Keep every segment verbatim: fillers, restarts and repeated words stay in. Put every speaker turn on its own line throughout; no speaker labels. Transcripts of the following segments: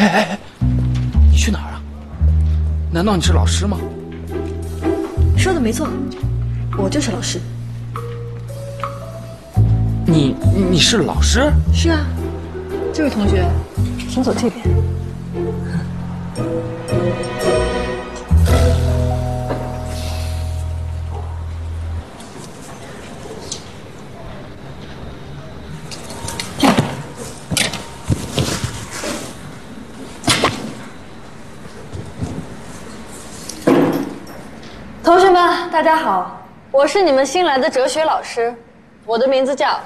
哎哎哎，你去哪儿啊？难道你是老师吗？
说的没错，我就是老师。
你你是老师？
是啊，这位同学，请走这边。
同学们，大家好，我是你们新来的哲学老师，我的名字叫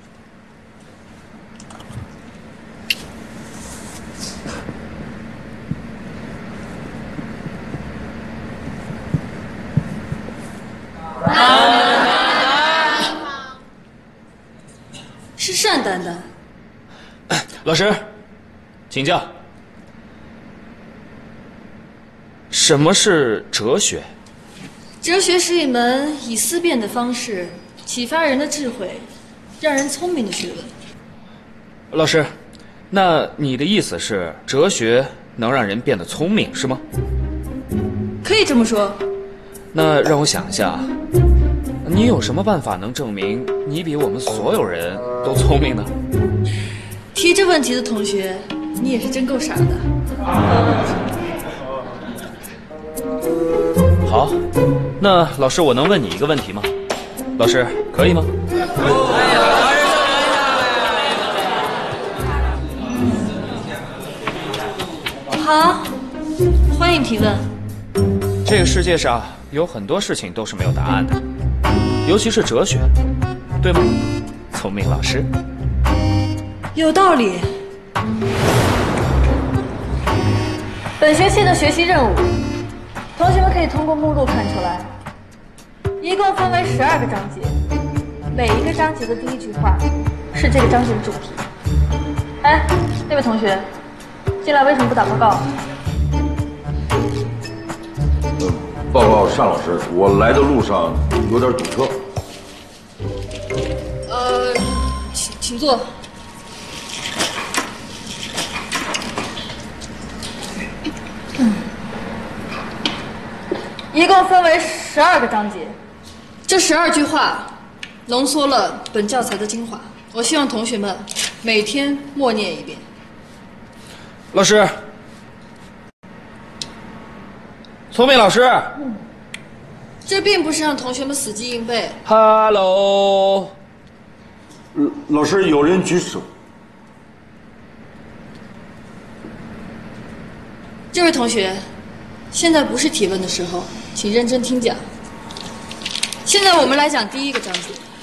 是单丹丹。
老师，请教。什么是哲学？
哲学是一门以思辨的方式启发人的智慧，让人聪明的学问。
老师，那你的意思是哲学能让人变得聪明，是吗？
可以这么说。
那让我想一下，你有什么办法能证明你比我们所有人都聪明呢？
提这问题的同学，你也是真够傻的。
好，那老师，我能问你一个问题吗？老师，可以吗？
好，欢迎提问。
这个世界上有很多事情都是没有答案的，尤其是哲学，对吗？聪明老师。
有道理。本学期的学习任务，同学们可以通过目录看出来，一共分为十二个章节，每一个章节的第一句话是这个章节的主题。哎，那位同学，进来为什么不打报告？
呃，报告单老师，我来的路上有点堵车。
呃，请请坐。一共分为十二个章节，这十二句话浓缩了本教材的精华。我希望同学们每天默念一遍。
老师，聪明老师。
嗯，这并不是让同学们死记硬背。
Hello，
老师，有人举手。
这位同学，现在不是提问的时候，请认真听讲。现在我们来讲第一个章节。